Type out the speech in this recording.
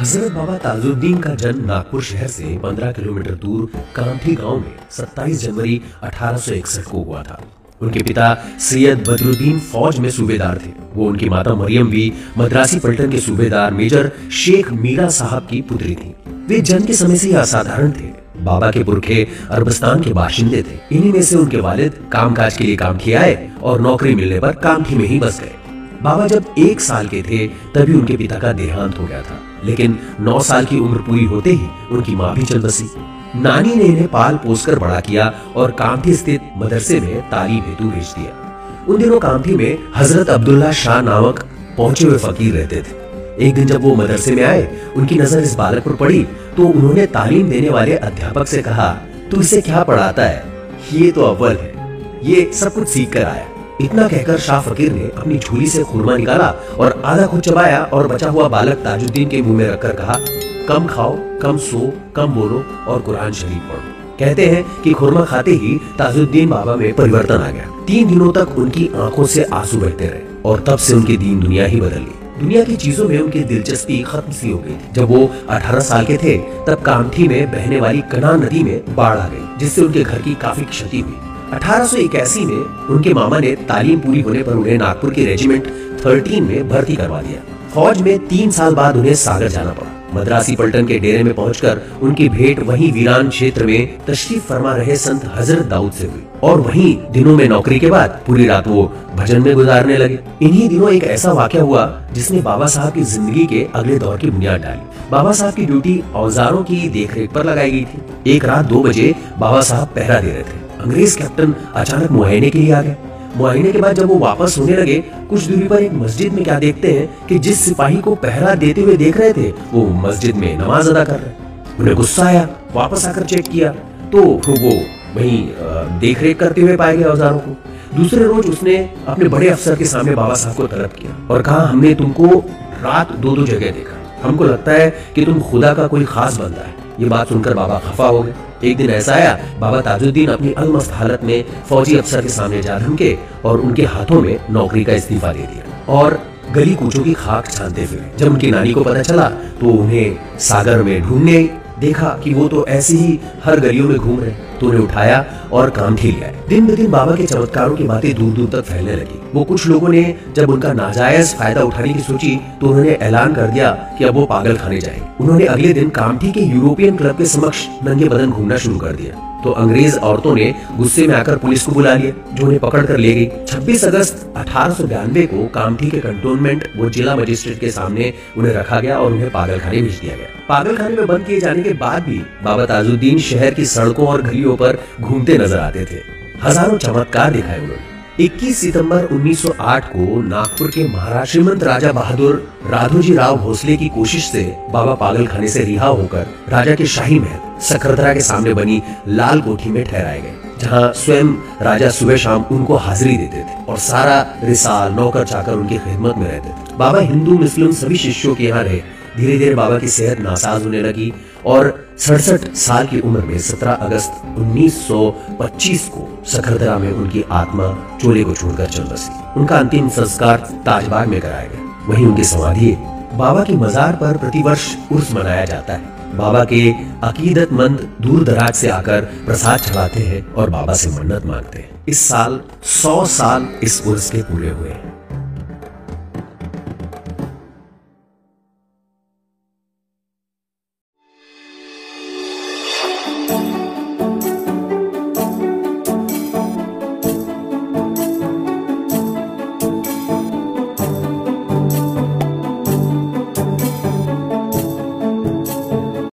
हजरत बाबा ताजुद्दीन का जन्म नागपुर शहर से 15 किलोमीटर दूर कामठी गांव में 27 जनवरी 1861 को हुआ था। उनके पिता सैयद बदरुद्दीन फौज में सूबेदार थे। वो उनकी माता मरियम भी मद्रासी पलटन के सूबेदार मेजर शेख मीरा साहब की पुत्री थी। वे जन्म के समय से ही असाधारण थे। बाबा के पुरखे अरबस्तान के बाशिंदे थे। इन्हीं में से उनके वालिद कामकाज के लिए कामठी आए और नौकरी मिलने पर कामठी में ही बस गए। बाबा जब 1 साल के थे तभी उनके पिता का देहांत हो गया था, लेकिन 9 साल की उम्र पूरी होते ही उनकी माँ भी चल बसी। नानी ने इन्हें पाल पोस कर बड़ा किया और कामठी स्थित मदरसे में तालीम हेतु भेज दिया। उन दिनों कामठी में हजरत अब्दुल्ला शाह नामक पहुंचे हुए फकीर रहते थे। एक दिन जब वो मदरसे में आए, उनकी नजर इस बालक पर पड़ी तो उन्होंने तालीम देने वाले अध्यापक से कहा, तू इसे क्या पढ़ाता है? ये तो अव्वल है, ये सब कुछ सीख कर आया। इतना कहकर शाह फकीर ने अपनी झोली से खुरमा निकाला और आधा खुद चबाया और बचा हुआ बालक ताजुद्दीन के मुंह में रखकर कहा, कम खाओ, कम सो, कम बोलो और कुरान शरीफ पढ़ो। कहते हैं कि खुरमा खाते ही ताजुद्दीन बाबा में परिवर्तन आ गया। 3 दिनों तक उनकी आंखों से आंसू बहते रहे और तब से उनकी दीन दुनिया ही बदल गई। दुनिया की चीजों में उनकी दिलचस्पी खत्म सी हो गई थी। जब वो 18 साल के थे तब कामठी में बहने वाली कना नदी में बाढ़ आ गई, जिससे उनके घर की काफी क्षति हुई। 1881 में उनके मामा ने तालीम पूरी होने पर उन्हें नागपुर के रेजिमेंट 13 में भर्ती करवा दिया। फौज में 3 साल बाद उन्हें सागर जाना पड़ा। मद्रासी पलटन के डेरे में पहुंचकर उनकी भेंट वहीं वीरान क्षेत्र में तशरीफ फरमा रहे संत हजरत दाऊद से हुई और वहीं दिनों में नौकरी के बाद पूरी रात वो भजन में गुजारने लगे। इन्हीं दिनों एक ऐसा वाकया हुआ जिसने बाबा साहब की जिंदगी के अगले दौर की बुनियाद डाली। बाबा साहब की ड्यूटी औजारों की देखरेख पर लगाई गई थी। एक रात 2 बजे बाबा साहब पहरा दे रहे थे। अंग्रेज कैप्टन अचानक मुआयने के लिए आ गए। मुआयने के बाद जब वो वापस होने लगे, कुछ दूरी पर एक मस्जिद में क्या देखते हैं कि जिस सिपाही को पहरा देते हुए देख रहे थे वो मस्जिद में नमाज अदा कर रहे। उन्हें गुस्सा आया, वापस आकर चेक किया तो वो वहीं देखरेख करते हुए पाए गए औजारों को। दूसरे रोज उसने अपने बड़े अफसर के सामने बाबा साहब को तलब किया और कहा, हमने तुमको रात 2 जगह देखा, हमको लगता है कि तुम खुदा का कोई खास बंदा है। ये बात सुनकर बाबा खफा हो गए। एक दिन ऐसा आया, बाबा ताजुद्दीन अपनी अलमस्त हालत में फौजी अफसर के सामने जा धमके और उनके हाथों में नौकरी का इस्तीफा दे दिया और गली कूचों की खाक छानते फिरे। जब उनकी नानी को पता चला तो उन्हें सागर में ढूंढने देखा कि वो तो ऐसे ही हर गलियों में घूम रहे, तो उन्हें उठाया और कामठी ले आए। दिन ब दिन बाबा के चमत्कारों की बातें दूर दूर तक फैलने लगी। वो कुछ लोगों ने जब उनका नाजायज फायदा उठाने की सोची तो उन्होंने ऐलान कर दिया कि अब वो पागल खाने जाएंगे। उन्होंने अगले दिन कामठी के यूरोपियन क्लब के समक्ष नंगे बदन घूमना शुरू कर दिया तो अंग्रेज औरतों ने गुस्से में आकर पुलिस को बुला लिया, जो उन्हें पकड़ कर ले गई। 26 अगस्त 1892 को कामठी के कंटोनमेंट वो जिला मजिस्ट्रेट के सामने उन्हें रखा गया और उन्हें पागल खाने भेज दिया गया। पागल खाने में बंद किए जाने के बाद भी बाबा ताजुद्दीन शहर की सड़कों और गलियों पर घूमते नजर आते थे। हजारों चमत्कार दिखाए उन्होंने। 21 सितंबर 1908 को नागपुर के महाराज श्रीमंत राजा बहादुर राघोजी राव भोसले की कोशिश से बाबा पागल खाने से रिहा होकर राजा के शाही महल सकरदरा के सामने बनी लाल कोठी में ठहराए गए, जहां स्वयं राजा सुबह शाम उनको हाजिरी देते थे और सारा रिसाल नौकर चाकर उनकी खिदमत में रहते थे। बाबा हिंदू मुस्लिम सभी शिष्यों के यहाँ रहे। धीरे धीरे बाबा की सेहत नासाज होने लगी और 67 साल की उम्र में 17 अगस्त 1925 को सकरदरा में उनकी आत्मा चोले को छोड़कर चल बसी। उनका अंतिम संस्कार ताजबाग में कराया गया। वहीं उनकी समाधि है। बाबा की मजार पर प्रतिवर्ष उर्स मनाया जाता है। बाबा के अकीदतमंद दूर दराज से आकर प्रसाद चढ़ाते हैं और बाबा से मन्नत मांगते हैं। इस साल 100 साल इस उर्स के पूरे हुए हैं।